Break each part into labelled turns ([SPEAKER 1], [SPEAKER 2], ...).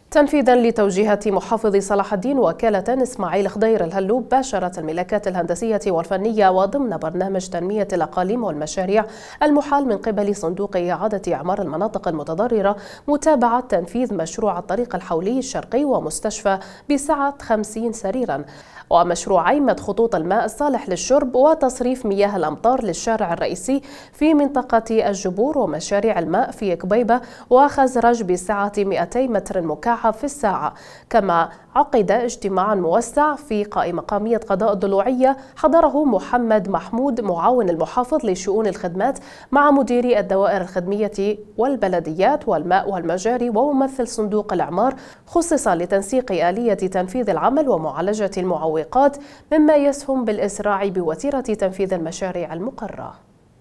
[SPEAKER 1] تنفيذا لتوجيهات محافظ صلاح الدين، وكالة إسماعيل خضير الهلوب باشرت الملاكات الهندسية والفنية وضمن برنامج تنمية الأقاليم والمشاريع المحال من قبل صندوق إعادة إعمار المناطق المتضررة متابعة تنفيذ مشروع الطريق الحولي الشرقي ومستشفى بسعة 50 سريرا، ومشروعي مد خطوط الماء الصالح للشرب وتصريف مياه الأمطار للشارع الرئيسي في منطقة الجبور، ومشاريع الماء في كبيبة وخزرج بسعة 200 متر مكعب في الساعة. كما عقد اجتماع موسع في مقامية قضاء الضلوعية حضره محمد محمود معاون المحافظ لشؤون الخدمات مع مديري الدوائر الخدمية والبلديات والماء والمجاري وممثل صندوق الإعمار، خصص لتنسيق آلية تنفيذ العمل ومعالجة المعوقات مما يسهم بالإسراع بوتيرة تنفيذ المشاريع المقررة.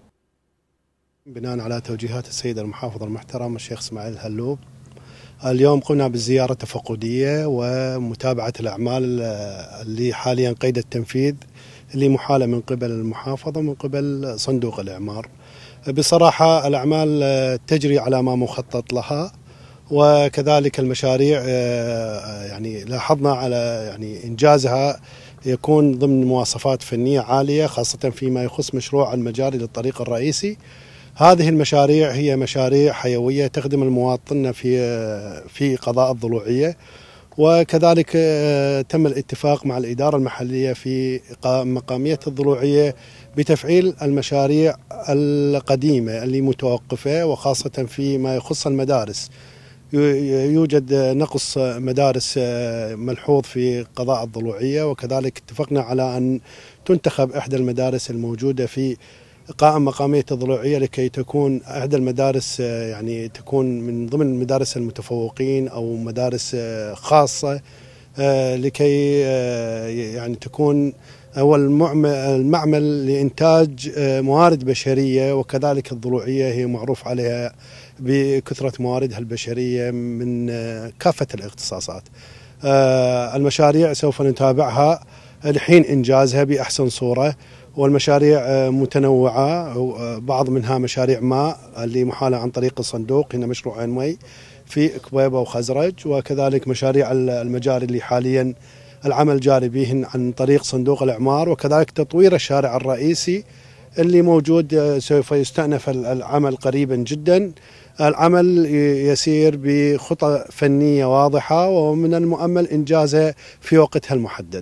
[SPEAKER 2] بناء على توجيهات السيد المحافظ المحترم الشيخ إسماعيل الهلوب، اليوم قمنا بالزيارة التفقدية ومتابعة الأعمال اللي حاليا قيد التنفيذ اللي محالة من قبل المحافظة ومن قبل صندوق الإعمار. بصراحة الأعمال تجري على ما مخطط لها، وكذلك المشاريع يعني لاحظنا على إنجازها يكون ضمن مواصفات فنية عالية، خاصة فيما يخص مشروع المجاري للطريق الرئيسي. هذه المشاريع هي مشاريع حيوية تخدم المواطنين في قضاء الضلوعية، وكذلك تم الاتفاق مع الإدارة المحلية في مقامية الضلوعية بتفعيل المشاريع القديمة اللي متوقفة، وخاصة فيما يخص المدارس. يوجد نقص مدارس ملحوظ في قضاء الضلوعية، وكذلك اتفقنا على أن تنتخب إحدى المدارس الموجودة في قائمة مقامية الضلوعية لكي تكون إحدى المدارس تكون من ضمن المدارس المتفوقين أو مدارس خاصة، لكي تكون هو المعمل لإنتاج موارد بشرية. وكذلك الضلوعية هي معروف عليها بكثرة مواردها البشرية من كافة الاختصاصات. المشاريع سوف نتابعها لحين إنجازها بأحسن صورة، والمشاريع متنوعة، بعض منها مشاريع ماء اللي محالة عن طريق الصندوق، هنا مشروع مي في كبيبة وخزرج، وكذلك مشاريع المجاري اللي حاليا العمل جاري بهن عن طريق صندوق الإعمار، وكذلك تطوير الشارع الرئيسي اللي موجود سوف يستأنف العمل قريبا جدا. العمل يسير بخطى فنية واضحة، ومن المؤمل إنجازه في وقتها المحدد.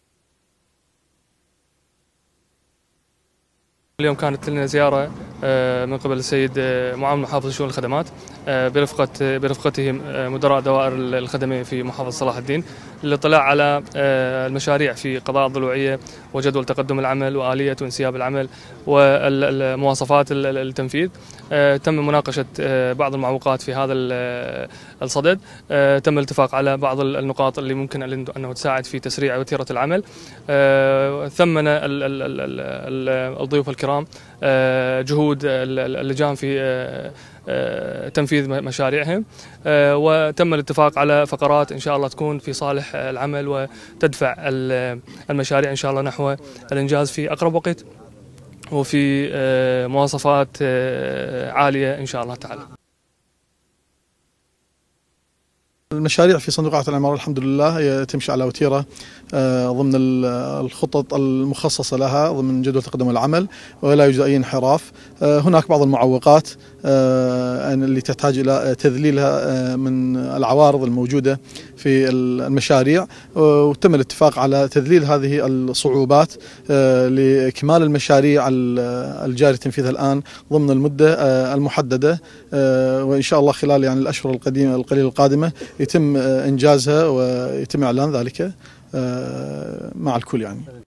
[SPEAKER 3] اليوم كانت لنا زيارة من قبل السيد معاون محافظ شؤون الخدمات برفقته مدراء دوائر الخدمية في محافظة صلاح الدين، للاطلاع على المشاريع في قضاء الضلوعية وجدول تقدم العمل وآلية وانسياب العمل ومواصفات التنفيذ. تم مناقشة بعض المعوقات في هذا الصدد، تم الاتفاق على بعض النقاط اللي ممكن أنه تساعد في تسريع وتيرة العمل. ثمن الضيوف الكرام جهود اللجان في تنفيذ مشاريعهم، وتم الاتفاق على فقرات إن شاء الله تكون في صالح العمل وتدفع المشاريع إن شاء الله نحو الإنجاز في أقرب وقت وفي مواصفات عالية إن شاء الله تعالى.
[SPEAKER 4] المشاريع في صندوق إعادة الإعمار الحمد لله تمشي على وتيرة ضمن الخطط المخصصة لها ضمن جدول تقدم العمل، ولا يوجد أي انحراف. هناك بعض المعوقات اللي تحتاج إلى تذليلها من العوارض الموجودة في المشاريع، وتم الاتفاق على تذليل هذه الصعوبات لإكمال المشاريع الجاري تنفيذها الآن ضمن المدة المحددة، وإن شاء الله خلال الأشهر القليلة القادمة يتم إنجازها ويتم إعلان ذلك مع الكل